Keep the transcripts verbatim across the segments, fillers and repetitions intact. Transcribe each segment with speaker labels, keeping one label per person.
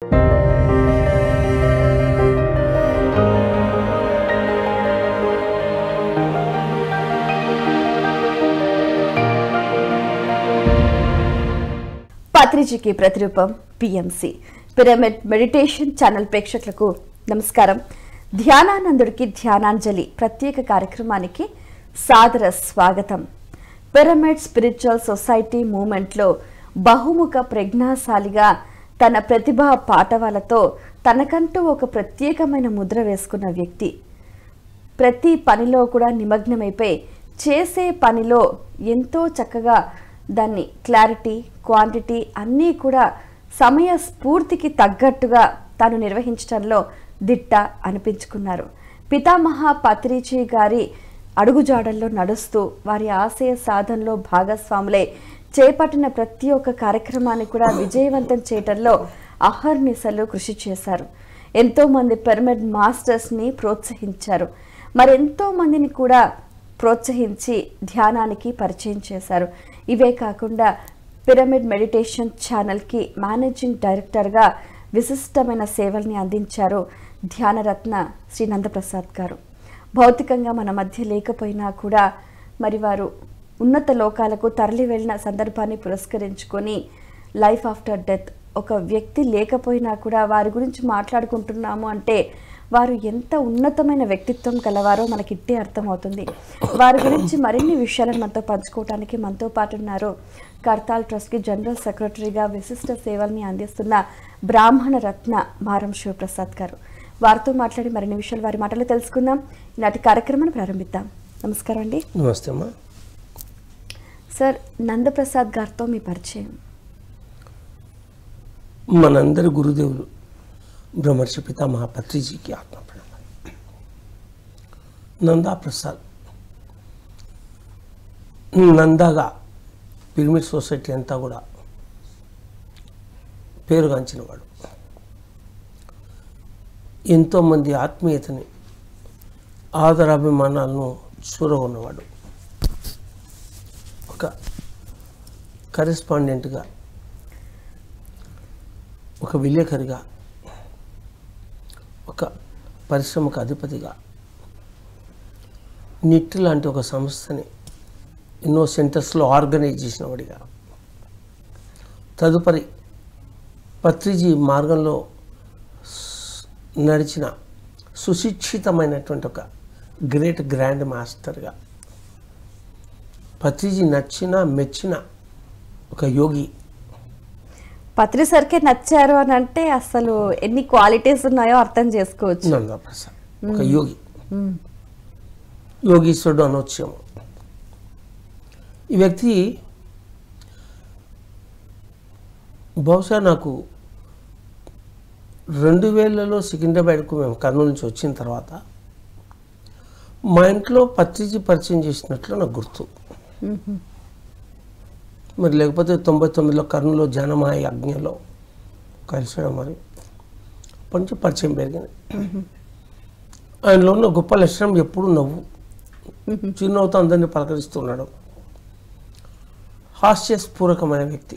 Speaker 1: పత్రిజీకి ప్రతిరూపం PMC pyramid meditation channel ప్రేక్షకులకు నమస్కారం. ధ్యానానందుడికి ధ్యానాంజలి ప్రత్యేక కార్యక్రమానికి సాదర స్వాగతం. పిరమిడ్ స్పిరిచువల్ సొసైటీ మూవ్మెంట్లో బహుముఖ ప్రజ్ఞాశాలిగా తన ప్రతిభా పాటవాలతో తనకంటూ ఒక ప్రత్యేకమైన ముద్ర వేసుకున్న వ్యక్తి. ప్రతి పనిలో కూడా నిమగ్నమైపోయి చేసే పనిలో ఎంతో చక్కగా దాన్ని క్లారిటీ, క్వాంటిటీ అన్నీ కూడా సమయ స్ఫూర్తికి తగ్గట్టుగా తాను నిర్వహించడంలో దిట్ట అనిపించుకున్నారు. పితామహ పత్రిజీ గారి అడుగుజాడల్లో నడుస్తూ వారి ఆశయ సాధనలో భాగస్వాములై చేపట్టిన ప్రతి ఒక్క కార్యక్రమాన్ని కూడా విజయవంతం చేయడంలో అహర్నిశలు కృషి చేశారు. ఎంతో మంది పిరమిడ్ మాస్టర్స్ని ప్రోత్సహించారు. మరెంతో మందిని కూడా ప్రోత్సహించి ధ్యానానికి పరిచయం చేశారు. ఇవే కాకుండా పిరమిడ్ మెడిటేషన్ ఛానల్కి మేనేజింగ్ డైరెక్టర్గా విశిష్టమైన సేవల్ని అందించారు ధ్యానరత్న శ్రీ నందప్రసాద్ గారు. భౌతికంగా మన మధ్య లేకపోయినా కూడా మరి వారు ఉన్నత లోకాలకు తరలి వెళ్ళిన సందర్భాన్ని పురస్కరించుకొని లైఫ్ ఆఫ్టర్ డెత్, ఒక వ్యక్తి లేకపోయినా కూడా వారి గురించి మాట్లాడుకుంటున్నాము అంటే వారు ఎంత ఉన్నతమైన వ్యక్తిత్వం కలవారో మనకి ఇట్టే అర్థమవుతుంది. వారి గురించి మరిన్ని విషయాలను మనతో పంచుకోవడానికి మనతో పాటు ఉన్నారు కర్తాల్ ట్రస్ట్కి జనరల్ సెక్రటరీగా విశిష్ట సేవల్ని అందిస్తున్న బ్రాహ్మణ రత్న మారం శివప్రసాద్ గారు. వారితో మాట్లాడి మరిన్ని విషయాలు వారి మాటలు తెలుసుకుందాం. ఈనాటి కార్యక్రమాన్ని ప్రారంభిద్దాం. నమస్కారం అండి.
Speaker 2: నమస్తే అమ్మా.
Speaker 1: సార్, నందప్రసాద్ గారితో మీ పరిచయం.
Speaker 2: మనందరి గురుదేవులు బ్రహ్మర్షి పితామహ పత్రిజీకి ఆత్మ ప్రణామాలు. నందా ప్రసాద్ నందాగా పిరమిడ్ సొసైటీ అంతా కూడా పేరుగాంచినవాడు. ఎంతోమంది ఆత్మీయతని, ఆదరాభిమానాలను చూరగొన్నవాడు. ఒక కరెస్పాండెంట్గా, ఒక విలేకరిగా, ఒక పరిశ్రమకు అధిపతిగా, నిట్ లాంటి ఒక సంస్థని ఎన్నో సెంటర్స్లో ఆర్గనైజ్ చేసిన వాడిగా, తదుపరి పత్రిజీ మార్గంలో నడిచిన సుశిక్షితమైనటువంటి ఒక గ్రేట్ గ్రాండ్ మాస్టర్గా, పత్రిజీ నచ్చిన మెచ్చిన ఒక యోగి.
Speaker 1: పత్రి సరికే నచ్చారు అని అంటే అసలు ఎన్ని క్వాలిటీస్ ఉన్నాయో అర్థం చేసుకోవచ్చు.
Speaker 2: నందప్రసాద్ ఒక యోగి, యోగీశ్వరుడు అనొచ్చేమో. ఈ వ్యక్తి బహుశా నాకు రెండు వేలలో సికింద్రాబాద్కు మేము కర్నూలు నుంచి వచ్చిన తర్వాత మా ఇంట్లో పత్రిజీ పరిచయం చేసినట్లు నాకు గుర్తు. మరి లేకపోతే తొంభై తొమ్మిదిలో కర్నూలులో జనమాయ యజ్ఞంలో కలిసాడు. మరి అప్పటి నుంచి పరిచయం పెరిగింది. ఆయనలో ఉన్న గొప్ప లక్షణం ఎప్పుడు నవ్వు. చిరునవ్వుతో అందరినీ పలకరిస్తున్నాడు. హాస్యస్ఫూరకమైన వ్యక్తి.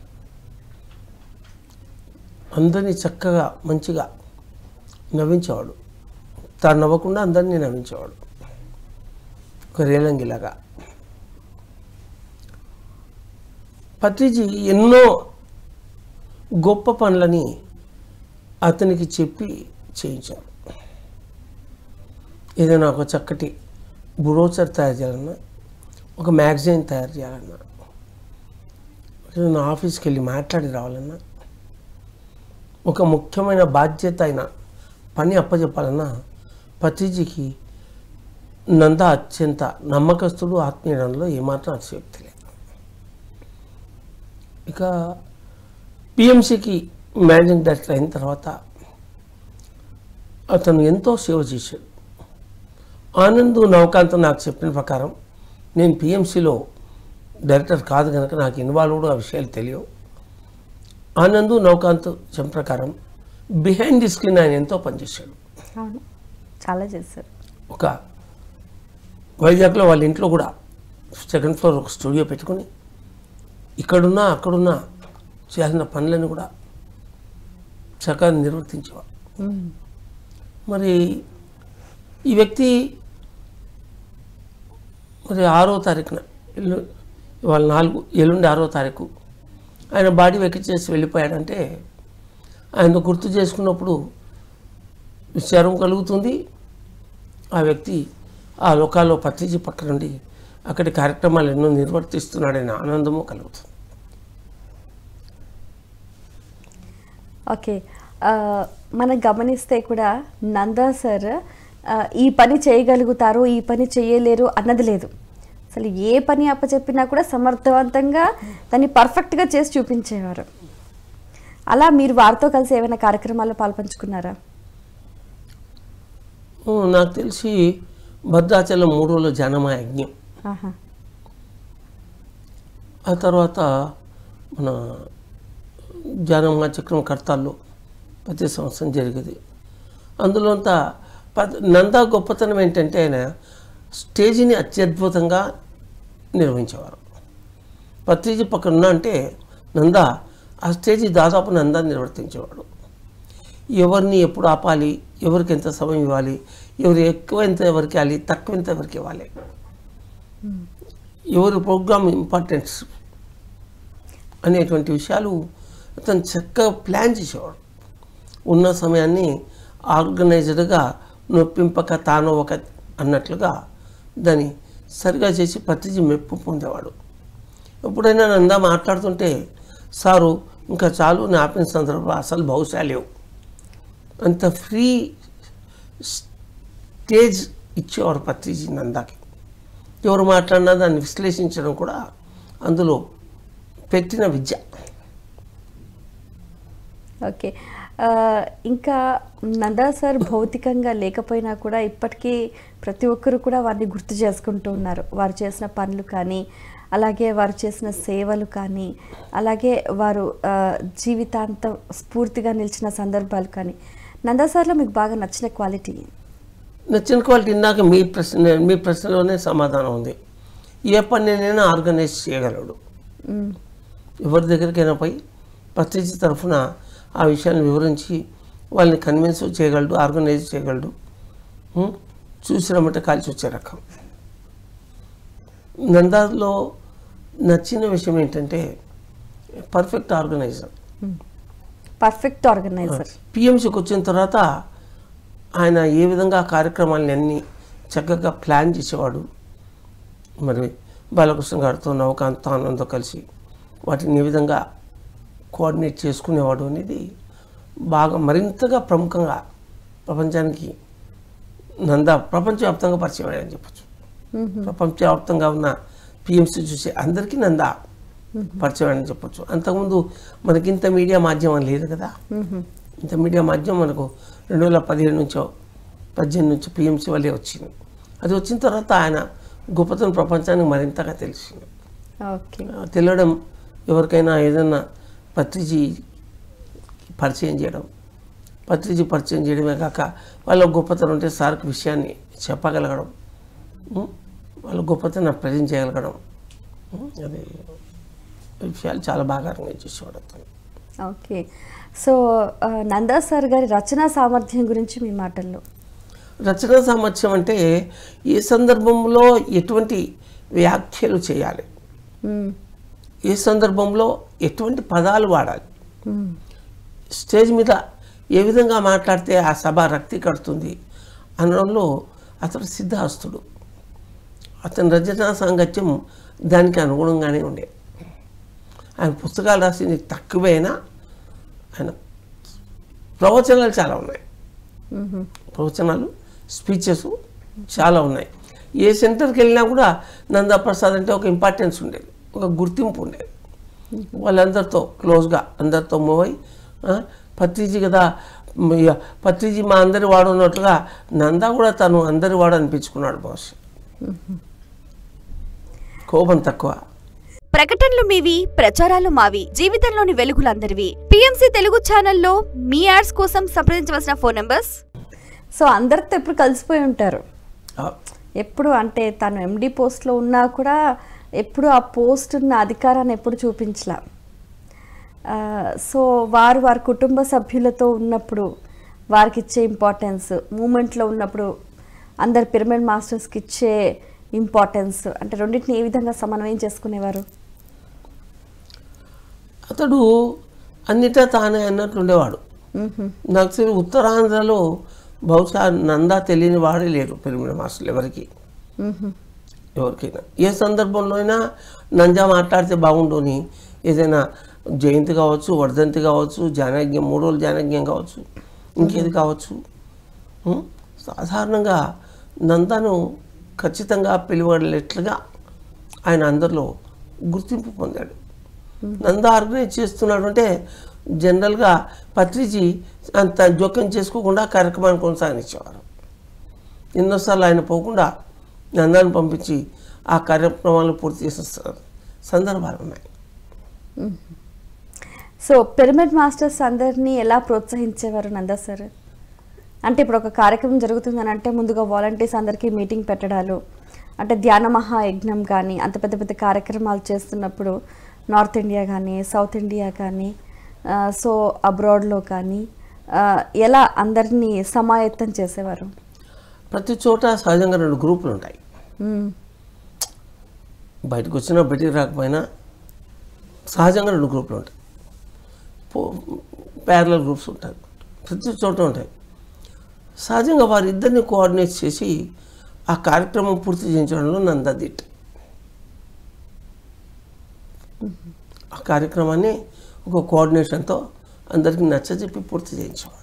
Speaker 2: అందరినీ చక్కగా మంచిగా నవ్వించేవాడు. తాను నవ్వకుండా అందరినీ నవ్వించేవాడు. ఒక రేలంగిలాగా. పత్రిజీ ఎన్నో గొప్ప పనులని అతనికి చెప్పి చేయించారు. ఏదైనా ఒక చక్కటి బ్రోచర్ తయారు చేయాలన్నా, ఒక మ్యాగజైన్ తయారు చేయాలన్నా, ఏదైనా ఆఫీస్కి వెళ్ళి మాట్లాడి రావాలన్నా, ఒక ముఖ్యమైన బాధ్యత అయిన పని అప్పచెప్పాలన్నా పత్రిజీకి నంద అత్యంత నమ్మకస్తుడు, ఆత్మీయుడంలో ఏమాత్రం అతిశయోక్తి లేదు. ఇక పిఎంసికి మేనేజింగ్ డైరెక్టర్ అయిన తర్వాత అతను ఎంతో సేవ చేశాడు. ఆనంద్ నవకాంత్ నాకు చెప్పిన ప్రకారం, నేను పిఎంసిలో డైరెక్టర్ కాదు కనుక నాకు ఇన్వాల్వ్డ్ ఆ విషయాలు తెలియవు. ఆనంద్ నవకాంత్ చెప్పిన ప్రకారం బిహైండ్ ది స్క్రీన్ ఆయన ఎంతో పనిచేశాడు.
Speaker 1: చాలా చేశారు.
Speaker 2: ఒక వైజాగ్లో వాళ్ళ ఇంట్లో కూడా సెకండ్ ఫ్లోర్ ఒక స్టూడియో పెట్టుకుని ఇక్కడున్నా అక్కడున్నా చేయాల్సిన పనులను కూడా చక్కగా నిర్వర్తించేవాడు. మరి ఈ వ్యక్తి మరి ఆరో తారీఖున ఎల్లు ఇవాళ నాలుగు ఎల్లుండి ఆరో తారీఖు ఆయన బాడీ వెక్కిచ్చేసి వెళ్ళిపోయాడంటే ఆయన గుర్తు చేసుకున్నప్పుడు విచారం కలుగుతుంది. ఆ వ్యక్తి ఆ లోకాల్లో పత్రిజీ పక్క నుండి అక్కడి కార్యక్రమాలు ఎన్నో నిర్వర్తిస్తున్నాడనే ఆనందము కలుగుతుంది.
Speaker 1: ఓకే, మనం గమనిస్తే కూడా నందా సార్ ఈ పని చేయగలుగుతారు, ఈ పని చేయలేరు అన్నది లేదు. అసలు ఏ పని అప్పచెప్పినా కూడా సమర్థవంతంగా దాన్ని పర్ఫెక్ట్గా చేసి చూపించేవారు. అలా మీరు వారితో కలిసి ఏమైనా కార్యక్రమాల్లో పాల్పంచుకున్నారా?
Speaker 2: నాకు తెలిసి భద్రాచలం మూడు రోజుల జనమ యజ్ఞం, ఆ తర్వాత మన జనమ చక్రం కర్తాల్లో ప్రతి సంవత్సరం జరిగేది. అందులో అంతా నందా గొప్పతనం ఏంటంటే ఆయన స్టేజీని అత్యద్భుతంగా నిర్వహించేవారు. పత్రిజీ పక్కన అంటే నందా ఆ స్టేజీ దాదాపు నందా నిర్వర్తించేవాడు. ఎవరిని ఎప్పుడు ఆపాలి, ఎవరికి ఎంత సమయం ఇవ్వాలి, ఎవరు ఎక్కువ ఎంత ఎవరికి ఇవ్వాలి, తక్కువ ఎంత ఎవరికి ఇవ్వాలి, ఎవరి ప్రోగ్రామ్ ఇంపార్టెన్స్ అనేటువంటి విషయాలు అతను చక్కగా ప్లాన్ చేసేవాడు. ఉన్న సమయాన్ని ఆర్గనైజర్గా నొప్పింపక తాను ఒక అన్నట్లుగా దాన్ని సరిగా చేసి పత్రిజీ మెప్పు పొందేవాడు. ఎప్పుడైనా నందా మాట్లాడుతుంటే సారు ఇంకా చాలు అని ఆపిన సందర్భం అసలు బహుశా లేవు. అంత ఫ్రీ స్టేజ్ ఇచ్చేవారు పత్రిజీ నందాకి. ఎవరు మాట్లాడినా దాన్ని విశ్లేషించడం కూడా అందులో పెట్టిన విద్య.
Speaker 1: ఓకే, ఇంకా నందా సార్ భౌతికంగా లేకపోయినా కూడా ఇప్పటికీ ప్రతి ఒక్కరు కూడా వారిని గుర్తు చేసుకుంటూ ఉన్నారు. వారు చేసిన పనులు కానీ, అలాగే వారు చేసిన సేవలు కానీ, అలాగే వారు జీవితాంతం స్ఫూర్తిగా నిలిచిన సందర్భాలు కానీ. నందా సార్లో మీకు బాగా నచ్చిన క్వాలిటీ?
Speaker 2: నచ్చిన క్వాలిటీ ఇందాక మీ ప్రశ్న మీ ప్రశ్నలోనే సమాధానం ఉంది. ఏ పనినైనా ఆర్గనైజ్ చేయగలడు. ఎవరి దగ్గరికైనా పోయి పత్రిజీ తరఫున ఆ విషయాన్ని వివరించి వాళ్ళని కన్విన్స్ చేయగలడు, ఆర్గనైజ్ చేయగలడు. చూసినమంటే కాల్చి వచ్చే రకం. నందాలో నచ్చిన విషయం ఏంటంటే పర్ఫెక్ట్ ఆర్గనైజర్.
Speaker 1: పర్ఫెక్ట్ ఆర్గనైజర్
Speaker 2: పిఎంసీకి వచ్చిన తర్వాత ఆయన ఏ విధంగా కార్యక్రమాలని అన్నీ చక్కగా ప్లాన్ చేసేవాడు. మరి బాలకృష్ణ గారితో నవకాంత్ ఆనంద్తో కలిసి వాటిని ఏ విధంగా కోఆర్డినేట్ చేసుకునేవాడు అనేది బాగా మరింతగా ప్రముఖంగా ప్రపంచానికి నందా ప్రపంచవ్యాప్తంగా పరిచయం అయ్యాడని చెప్పచ్చు. ప్రపంచవ్యాప్తంగా ఉన్న పిఎంసీ చూసే అందరికీ నందా పరిచయం అయ్యాడని చెప్పచ్చు. అంతకుముందు మనకి ఇంత మీడియా మాధ్యమం లేదు కదా. ఇంత మీడియా మాధ్యమం మనకు రెండు వేల పదిహేడు నుంచో పద్దెనిమిది నుంచి పిఎంసీ వల్లే వచ్చింది. అది వచ్చిన తర్వాత ఆయన గొప్పతనం ప్రపంచానికి మరింతగా తెలిసింది. తెలియడం ఎవరికైనా ఏదైనా పత్రిజీ పరిచయం చేయడం, పత్రిజీ పరిచయం చేయడమే కాక వాళ్ళ గొప్పతనం ఉంటే సార్కి విషయాన్ని చెప్పగలగడం, వాళ్ళ గొప్పతనం ప్రజెంట్ చేయగలగడం, అది విషయాలు చాలా బాగా ఆర్గనైజ్ చేసేవాడు అతను.
Speaker 1: ఓకే, సో నందా సార్ గారి రచనా సామర్థ్యం గురించి మీ మాటల్లో?
Speaker 2: రచనా సామర్థ్యం అంటే ఏ సందర్భంలో ఎటువంటి వ్యాఖ్యలు చేయాలి, ఏ సందర్భంలో ఎటువంటి పదాలు వాడాలి, స్టేజ్ మీద ఏ విధంగా మాట్లాడితే ఆ సభ రక్తి కడుతుంది అనడంలో అతడు సిద్ధహస్తుడు. అతని రచనా సాంగత్యం దానికి అనుగుణంగానే ఉండే. ఆయన పుస్తకాలు రాసింది తక్కువైనా ఆయన ప్రవచనాలు చాలా ఉన్నాయి. ప్రవచనాలు స్పీచెస్ చాలా ఉన్నాయి. ఏ సెంటర్కి వెళ్ళినా కూడా నందా ప్రసాద్ అంటే ఒక ఇంపార్టెన్స్ ఉండేది, ఒక గుర్తింపు ఉండేది. వాళ్ళందరితో క్లోజ్గా అందరితో మూవ్ అయ్యి పత్రిజీ కదా, పత్రిజీ మా అందరి వాడు ఉన్నట్లుగా నందా కూడా తను అందరి వాడు అనిపించుకున్నాడు. బాస్ కోపం తక్కువ.
Speaker 1: ప్రకటనలు మీవి, ప్రచారాలు మావి, జీవితంలోని వెలుగులందరివి. పిఎంసి తెలుగు ఛానల్లో మీ యాడ్స్ కోసం సంప్రదించవలసిన ఫోన్ నంబర్స్. సో అందరితో ఎప్పుడు కలిసిపోయి ఉంటారు, ఎప్పుడు అంటే తను ఎండి పోస్ట్లో ఉన్నా కూడా ఎప్పుడు ఆ పోస్ట్ ఉన్న అధికారాన్ని ఎప్పుడు చూపించలా. సో వారు వారి కుటుంబ సభ్యులతో ఉన్నప్పుడు వారికి ఇచ్చే ఇంపార్టెన్స్, మూమెంట్లో ఉన్నప్పుడు అందరు పిరమిడ్ మాస్టర్స్కి ఇచ్చే ఇంపార్టెన్స్, అంటే రెండింటిని ఏ విధంగా సమన్వయం చేసుకునేవారు?
Speaker 2: అతడు అన్నిటా తానే అన్నట్లు ఉండేవాడు. నాకు తెలిసి ఉత్తరాంధ్రలో బహుశా నందా తెలియని వాడే లేరు పిరమిడ్ మాస్టర్లు ఎవరికి ఎవరికైనా. ఏ సందర్భంలో అయినా నంజా మాట్లాడితే బాగుండు అని, ఏదైనా జయంతి కావచ్చు, వర్ధంతి కావచ్చు, జానజ్ఞం, మూడు రోజులు జానజ్ఞం కావచ్చు, ఇంకేది కావచ్చు, సాధారణంగా నందాను ఖచ్చితంగా పిలువడేట్లుగా ఆయన అందరిలో గుర్తింపు పొందాడు. నందా ఆర్గనైజ్ చేస్తున్నాడు అంటే జనరల్గా పత్రిజీ అంత జోక్యం చేసుకోకుండా కార్యక్రమాన్ని కొనసాగించేవారు. ఎన్నోసార్లు ఆయన పోకుండా నందాన్ని పంపించి ఆ కార్యక్రమాలను పూర్తి చేసిన సందర్భాలు ఉన్నాయి.
Speaker 1: సో పిరమిడ్ మాస్టర్స్ అందరినీ ఎలా ప్రోత్సహించేవారు నందా సార్? అంటే ఇప్పుడు ఒక కార్యక్రమం జరుగుతుందని అంటే ముందుగా వాలంటీర్స్ అందరికీ మీటింగ్ పెట్టడాలు, అంటే ధ్యాన మహాయజ్ఞం కానీ అంత పెద్ద పెద్ద కార్యక్రమాలు చేస్తున్నప్పుడు నార్త్ ఇండియా కానీ సౌత్ ఇండియా కానీ సో అబ్రాడ్లో కానీ ఎలా అందరినీ సమాయత్తం చేసేవారు?
Speaker 2: ప్రతి చోట సహజంగా రెండు గ్రూపులు ఉంటాయి. బయటకు వచ్చినా బయటికి రాకపోయినా సహజంగా రెండు గ్రూపులు ఉంటాయి. ప్యారలల్ గ్రూప్స్ ఉంటాయి, ప్రతి చోట ఉంటాయి. సహజంగా వారిద్దరిని కోఆర్డినేట్ చేసి ఆ కార్యక్రమం పూర్తి చేయించడంలో నందా దిట్. ఆ కార్యక్రమాన్ని ఒక కోఆర్డినేషన్తో అందరికీ నచ్చజెప్పి పూర్తి చేయించేవాడు.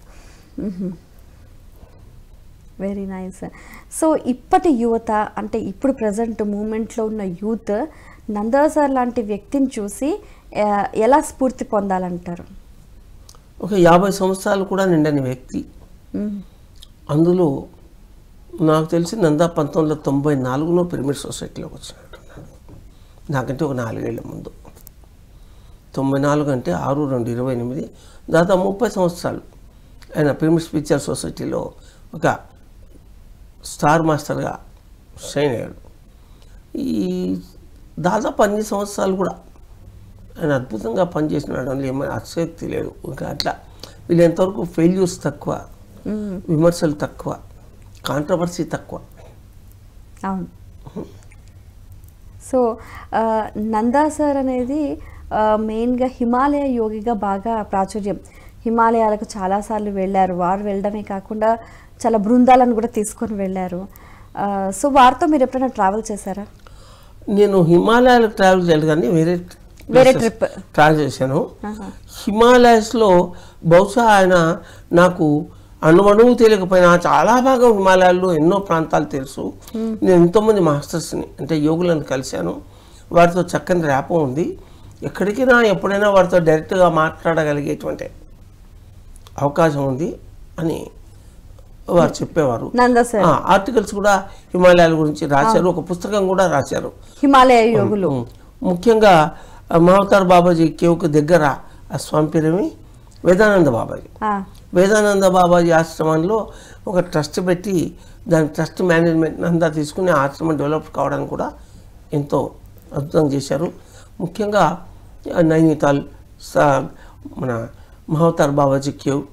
Speaker 1: Very nice. సో ఇప్పటి యువత, అంటే ఇప్పుడు ప్రజెంట్ మూమెంట్లో ఉన్న యూత్ నందా సార్ లాంటి వ్యక్తిని చూసి ఎలా స్ఫూర్తి పొందాలంటారు?
Speaker 2: ఒక యాభై సంవత్సరాలు కూడా నిండని వ్యక్తి. అందులో నాకు తెలిసి నందా పంతొమ్మిది వందల తొంభై నాలుగులో పిరమిడ్ సొసైటీలోకి వచ్చినట్టున్నాడు. నాకంటే ఒక నాలుగేళ్ల ముందు. తొంభై నాలుగు అంటే ఆరు రెండు ఇరవై ఎనిమిది, దాదాపు ముప్పై సంవత్సరాలు ఆయన పిరమిడ్ స్పిరిచువల్ సొసైటీలో ఒక స్టార్ మాస్టర్గా షైన్ అయ్యాడు. ఈ దాదాపు అన్ని సంవత్సరాలు కూడా ఆయన అద్భుతంగా పనిచేసినాడు. అందులో ఏమైనా అతిశక్తి లేదు. ఇంకా అట్లా వీళ్ళు ఎంతవరకు ఫెయిల్యూర్స్ తక్కువ, విమర్శలు తక్కువ, కాంట్రవర్సీ తక్కువ.
Speaker 1: అవును. సో నందా సార్ అనేది మెయిన్గా హిమాలయ యోగిగా బాగా ప్రాచుర్యం. హిమాలయాలకు చాలాసార్లు వెళ్ళారు. వారు వెళ్ళడమే కాకుండా చాలా బృందాలను కూడా తీసుకొని వెళ్ళారు. సో వారితో మీరు ఎప్పుడైనా ట్రావెల్ చేశారా?
Speaker 2: నేను హిమాలయాలకు ట్రావెల్ చేయలేదు, కానీ వేరే
Speaker 1: వేరే ట్రిప్
Speaker 2: ట్రావెల్ చేశాను. హిమాలయస్లో బహుశా ఆయన నాకు అణువణువు తెలియకపోయినా చాలా బాగా హిమాలయాల్లో ఎన్నో ప్రాంతాలు తెలుసు. నేను ఎంతోమంది మాస్టర్స్ని అంటే యోగులను కలిశాను. వారితో చక్కని ర్యాపం ఉంది. ఎక్కడికైనా ఎప్పుడైనా వారితో డైరెక్ట్గా మాట్లాడగలిగేటువంటి అవకాశం ఉంది అని వారు చెప్పేవారు. ఆర్టికల్స్ కూడా హిమాలయాల గురించి రాశారు. ఒక పుస్తకం కూడా రాశారు,
Speaker 1: హిమాలయ యోగులు.
Speaker 2: ముఖ్యంగా మహావతార్ బాబాజీ కేవ్కు దగ్గర ఆ స్వామి పేరేమి వేదానంద బాబాజీ. వేదానంద బాబాజీ ఆశ్రమంలో ఒక ట్రస్ట్ పెట్టి దాని ట్రస్ట్ మేనేజ్మెంట్ అంతా తీసుకుని ఆశ్రమం డెవలప్ కావడానికి కూడా ఎంతో అద్భుతంగా చేశారు. ముఖ్యంగా నైనితాల్ మన మహావతార్ బాబాజీ కేవ్,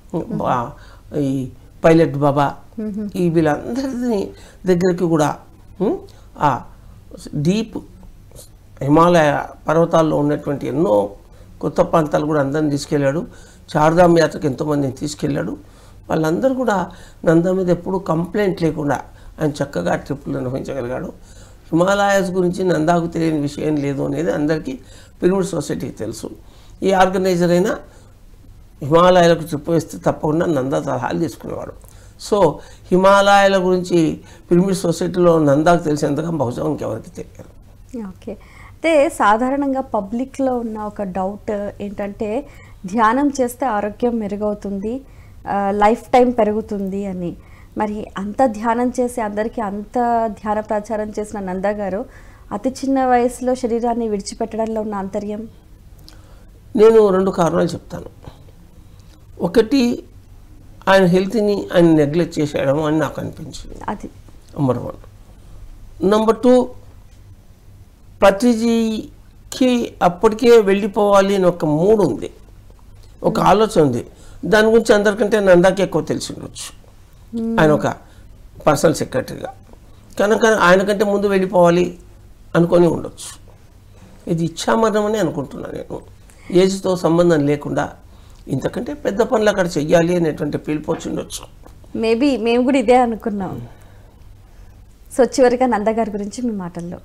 Speaker 2: ఈ పైలట్ బాబా, ఈ వీళ్ళందరినీ దగ్గరికి కూడా ఆ డీప్ హిమాలయ పర్వతాల్లో ఉన్నటువంటి ఎన్నో కొత్త ప్రాంతాలు కూడా అందరిని తీసుకెళ్ళాడు. చార్ధామ్ యాత్రకు ఎంతోమందిని తీసుకెళ్ళాడు. వాళ్ళందరూ కూడా నందా మీద ఎప్పుడూ కంప్లైంట్ లేకుండా ఆయన చక్కగా ట్రిప్పులు నిర్వహించగలిగాడు. హిమాలయాస్ గురించి నందాకు తెలియని విషయం లేదు అనేది అందరికీ పిరమిడ్ సొసైటీకి తెలుసు. ఈ ఆర్గనైజర్ అయినా హిమాలయాలకు ట్రిప్ వేస్తే తప్పకుండా నందా సలహాలు తీసుకునేవాడు. సో హిమాలయాల గురించి పిరమిడ్ సొసైటీలో నందాకు తెలిసేంతగా బహుశా ఇంకెవరికి తెలియదు.
Speaker 1: ఓకే. అయితే సాధారణంగా పబ్లిక్లో ఉన్న ఒక డౌట్ ఏంటంటే ధ్యానం చేస్తే ఆరోగ్యం మెరుగవుతుంది, లైఫ్ టైం పెరుగుతుంది అని. మరి అంత ధ్యానం చేసి అందరికీ అంత ధ్యాన ప్రచారం చేసిన నందా గారు అతి చిన్న వయసులో శరీరాన్ని విడిచిపెట్టడంలో ఉన్న ఆంతర్యం?
Speaker 2: నేను రెండు కారణాలు చెప్తాను. ఒకటి, ఆయన హెల్త్ని ఆయన నెగ్లెక్ట్ చేసేయడం అని నాకు అనిపించింది,
Speaker 1: అది
Speaker 2: number one. Number two, Patriji కి అప్పటికే వెళ్ళిపోవాలి అని ఒక మూడు ఉంది, ఒక ఆలోచన ఉంది. దాని గురించి అందరికంటే నందాకి ఎక్కువ తెలిసి ఉండొచ్చు, ఆయన ఒక పర్సనల్ సెక్రటరీగా. కనుక ఆయన కంటే ముందు వెళ్ళిపోవాలి అనుకొని ఉండొచ్చు. ఇది ఇచ్చామరణం అని అనుకుంటున్నాను నేను. ఏజ్తో సంబంధం లేకుండా ఇంతకంటే పెద్ద పనులు అక్కడ చెయ్యాలి అనేటువంటి పిలుపు వచ్చి ఉండొచ్చు.
Speaker 1: మేబీ మేము కూడా ఇదే అనుకున్నాం. సో చివరిగా నంద గారి గురించి మీ మాటల్లో.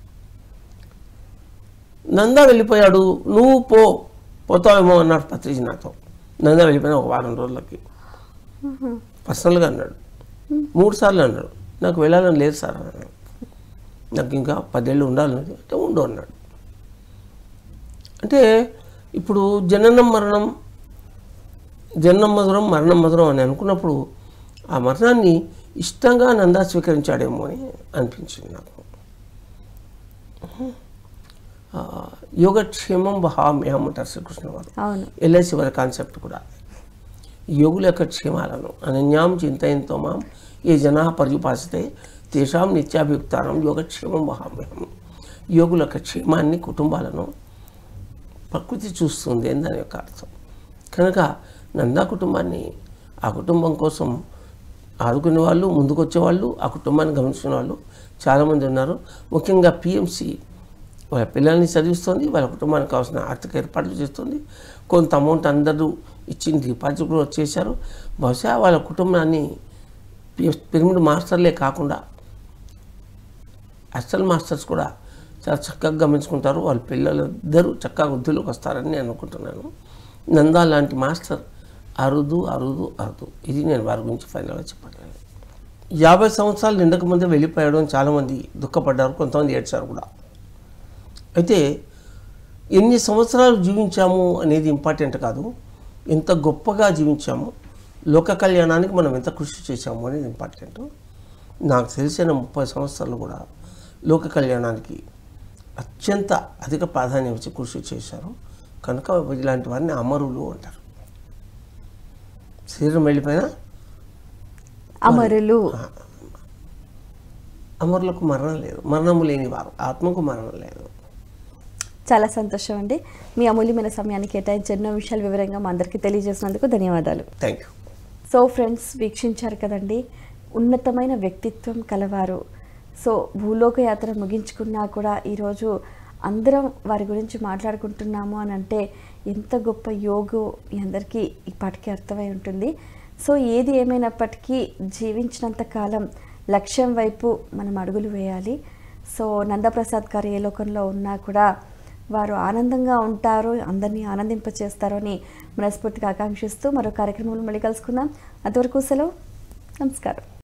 Speaker 2: నంద వెళ్ళిపోయాడు, నువ్వు పో పోతావేమో అన్నాడు పత్రిజీ నాతో. నంద వెళ్ళిపోయిన ఒక వారం రోజులకి పర్సనల్గా అన్నాడు, మూడు సార్లు అన్నాడు. నాకు వెళ్ళాలని లేదు సార్ అన్నాడు. నాకు ఇంకా పదేళ్ళు ఉండాలని అంటే ఉండు అన్నాడు. అంటే ఇప్పుడు జననం మరణం, జననం మధురం మరణం మధురం అని అనుకున్నప్పుడు ఆ మరణాన్ని ఇష్టంగా నందా స్వీకరించాడేమో అని అనిపించింది నాకు. యోగక్షేమం వహామ్యహం అంటారు శ్రీకృష్ణ వారు. ఎల్ఐసి వారి కాన్సెప్ట్ కూడా యోగుల యొక్క క్షేమాలను అనన్యాం చింతయంతో మాం ఏ జనా పర్యుపాసితే తేషాం నిత్యాభియుక్తానం యోగక్షేమం వహామ్యహం. యోగుల యొక్క క్షేమాన్ని, కుటుంబాలను ప్రకృతి చూస్తుంది అని దాని యొక్క అర్థం. కనుక నందా కుటుంబాన్ని, ఆ కుటుంబం కోసం ఆదుకునే వాళ్ళు, ముందుకు వచ్చేవాళ్ళు, ఆ కుటుంబాన్ని గమనించిన వాళ్ళు చాలామంది ఉన్నారు. ముఖ్యంగా పిఎంసి వాళ్ళ పిల్లల్ని చదివిస్తుంది, వాళ్ళ కుటుంబానికి కావాల్సిన ఆర్థిక ఏర్పాట్లు చేస్తుంది. కొంత అమౌంట్ అందరూ ఇచ్చిన డిపాజిట్ కూడా వచ్చేసారు. బహుశా వాళ్ళ కుటుంబాన్ని పిరమిడ్ మాస్టర్లే కాకుండా అసలు మాస్టర్స్ కూడా చాలా చక్కగా గమనించుకుంటారు. వాళ్ళ పిల్లలిద్దరూ చక్కగా వృద్ధిలోకి వస్తారని నేను అనుకుంటున్నాను. నందా లాంటి మాస్టర్ అరుదు అరుదు అరుదు. ఇది నేను వారి గురించి ఫైనల్గా చెప్పగలను. యాభై సంవత్సరాలు నిండక ముందే వెళ్ళిపోయాడు అని చాలామంది దుఃఖపడ్డారు, కొంతమంది ఏడ్చారు కూడా. అయితే ఎన్ని సంవత్సరాలు జీవించాము అనేది ఇంపార్టెంట్ కాదు, ఎంత గొప్పగా జీవించాము, లోక కళ్యాణానికి మనం ఎంత కృషి చేశాము అనేది ఇంపార్టెంట్. నాకు తెలిసిన ముప్పై సంవత్సరాలు కూడా లోక కళ్యాణానికి అత్యంత అధిక ప్రాధాన్యం ఇచ్చి కృషి చేశారు. కనుక ఇలాంటి వారిని అమరులు అంటారు. శరీరం వెళ్ళిపోయినా
Speaker 1: అమరులు.
Speaker 2: అమరులకు మరణం లేదు, మరణము లేని వారు, ఆత్మకు మరణం లేదు.
Speaker 1: చాలా సంతోషం అండి. మీ అమూల్యమైన సమయాన్ని కేటాయించి ఎన్నో విషయాలు వివరంగా మా అందరికీ తెలియజేసినందుకు ధన్యవాదాలు.
Speaker 2: Thank you.
Speaker 1: సో ఫ్రెండ్స్, వీక్షించారు కదండి, ఉన్నతమైన వ్యక్తిత్వం కలవారు. సో భూలోక యాత్ర ముగించుకున్నా కూడా ఈరోజు అందరం వారి గురించి మాట్లాడుకుంటున్నాము అని అంటే ఎంత గొప్ప యోగో మీ అందరికీ ఇప్పటికీ అర్థమై ఉంటుంది. సో ఏది ఏమైనప్పటికీ జీవించినంత కాలం లక్ష్యం వైపు మనం అడుగులు వేయాలి. సో నందప్రసాద్ గారు ఏ లోకంలో ఉన్నా కూడా వారు ఆనందంగా ఉంటారు, అందరినీ ఆనందింపచేస్తారు అని మనస్ఫూర్తిగా ఆకాంక్షిస్తూ మరో కార్యక్రమంలో మళ్ళీ కలుసుకుందాం. అంతవరకు సెలవు, నమస్కారం.